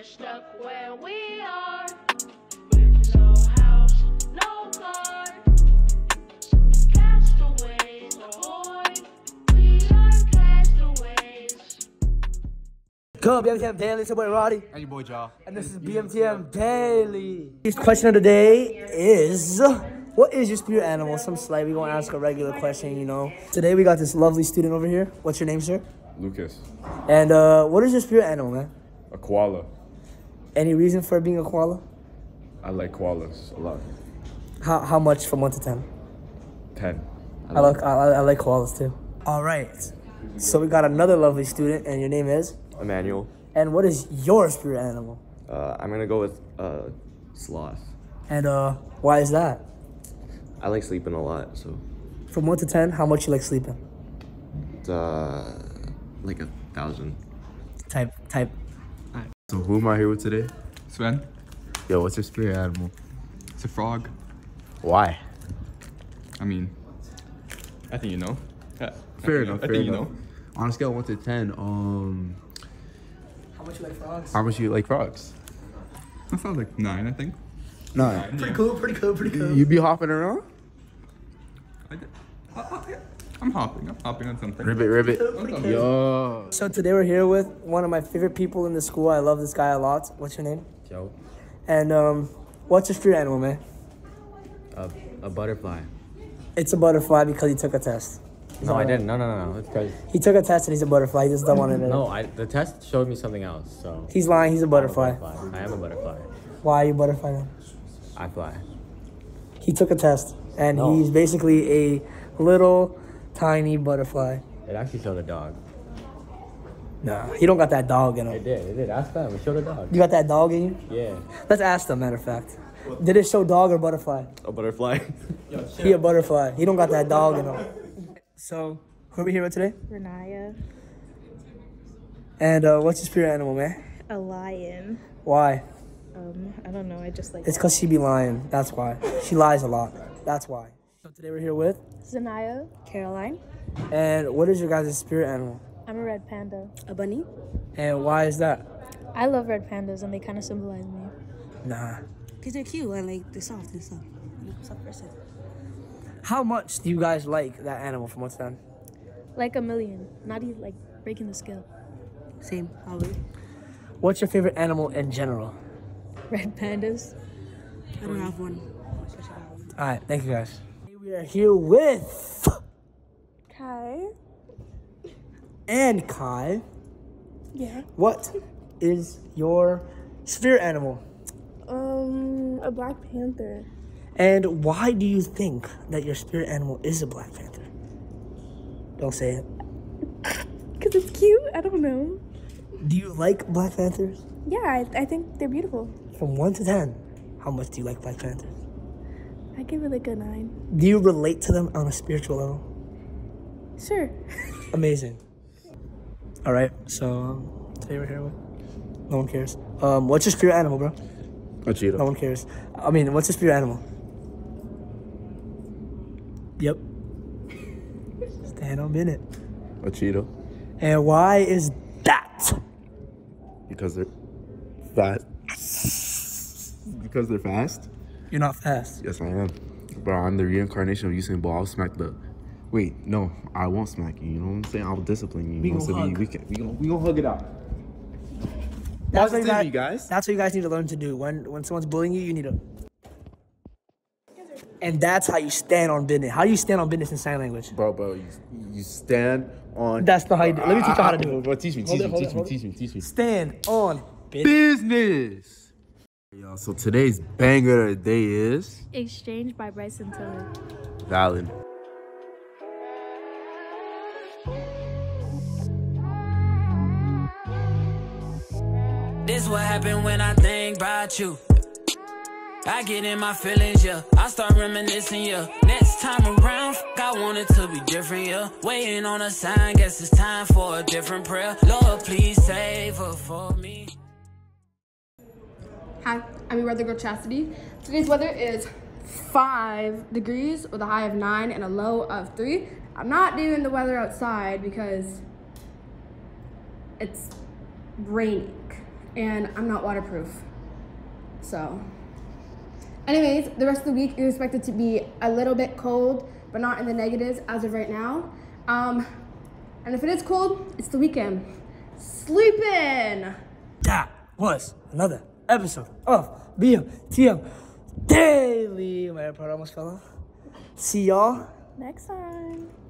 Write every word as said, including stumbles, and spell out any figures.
stuck where we are. With no house, no car. Castaways ahoy. We are castaways. Go, B M T M Daily. It's your boy Roddy. And your boy Jaw. And this is B M T M Daily. This question of the day is, what is your spirit animal? Some slight, we gonna ask a regular question, you know. Today we got this lovely student over here. What's your name, sir? Lucas. And uh, what is your spirit animal, man? A koala. Any reason for being a koala? I like koalas a lot. How how much from one to ten? Ten. I like I, I like koalas too. All right. So we got another lovely student, and your name is? Emmanuel. And what is your spirit animal? Uh, I'm gonna go with uh, sloth. And uh, why is that? I like sleeping a lot, so From one to ten, how much you like sleeping? uh, like a thousand. Type type. So who am I here with today? Sven, Yo, what's your spirit animal? it's a frog. Why? I mean, I think you know. Yeah, I Fair think- enough, I fair think you enough. know. On a scale of one to ten, um, How much you like frogs? how much you like frogs? That sounds like nine, I think. Nine. Pretty Cool, pretty cool, pretty cool. You be hopping around? I did. I, I, I'm hopping. I'm hopping on something. Ribbit, ribbit. On something. Yo. So today we're here with one of my favorite people in the school. I love this guy a lot. What's your name? Joe. And um, what's your spirit animal, man? A, a butterfly. It's a butterfly because he took a test. He's No, all I right. didn't. No, no, no, no. It's because He took a test and he's a butterfly. He just don't want to know. no, I the test showed me something else. So He's lying. He's a I'm a butterfly. I am a butterfly. Why are you a butterfly then? I fly. He took a test and No. he's basically a little tiny butterfly. It actually showed a dog. Nah, he don't got that dog in It him. did. It did. Ask them. It showed a dog. You got that dog in you? Yeah. Let's ask them, matter of fact. Did it show dog or butterfly? A butterfly. He a butterfly. He don't got that dog in him. So, who are we here with today? Renaya, And uh, what's your spirit animal, man? a lion. Why? Um, I don't know. I just like It's because she be lying. That's why. She lies a lot. That's why. So today we're here with. Zanaya, Caroline. And what is your guys' spirit animal? I'm a red panda. A bunny. And why is that? I love red pandas, and they kind of symbolize me. Nah. Because they're cute and like they're soft and stuff. You know, soft person. How much do you guys like that animal from one to ten? Like a million. Not even like breaking the scale. Same, probably. What's your favorite animal in general? Red pandas. I don't have one. All right, thank you guys. We are here with Kai. and Kai. Yeah. What is your spirit animal? Um, a black panther. And why do you think that your spirit animal is a Black Panther? Don't say it. Cause it's cute. I don't know. Do you like Black Panthers? Yeah, I, I think they're beautiful. From one to ten, how much do you like Black Panthers? I give it like a nine. Do you relate to them on a spiritual level? Sure. Amazing. All right, so um, today we're here with. No one cares. Um, what's your spirit animal, bro? A cheetah. No one cares. I mean, what's your spirit animal? Yep. Stand on minute. A cheetah. And why is that? Because they're fast. Because they're fast? You're not fast. Yes, I am. Bro, I'm the reincarnation of Usain Bolt. I'll smack the. Wait, no, I won't smack you. You know what I'm saying? I'll discipline you. We you know, gonna so hug. We, we, can, we, gonna, we gonna hug it out. That's what, you Positivity, guys, guys. that's what you guys need to learn to do. When when someone's bullying you, you need to. And that's how you stand on business. How do you stand on business in sign language? Bro, bro, you, you stand on. That's not how you do it. Let me teach you how to do it. Bro, teach me, Hold teach it, me, hold teach it, me, hold teach me, teach me. Stand on business. Business. Y'all, so today's banger of the day is Exchange by Bryson Tiller. Valid. This what happened when I think about you. I get in my feelings, yeah. I start reminiscing, yeah. Next time around, f I want it to be different, yeah. Waiting on a sign, guess it's time for a different prayer. Lord, please save her for me. Hi, I'm your weather girl Chastity. Today's weather is five degrees with a high of nine and a low of three. I'm not doing the weather outside because it's raining. and I'm not waterproof. So, anyways, the rest of the week is expected to be a little bit cold, but not in the negatives as of right now. Um, and if it is cold, it's the weekend. Sleep in! That was another episode of B M T M Daily. My AirPod almost fell off. See y'all Next time.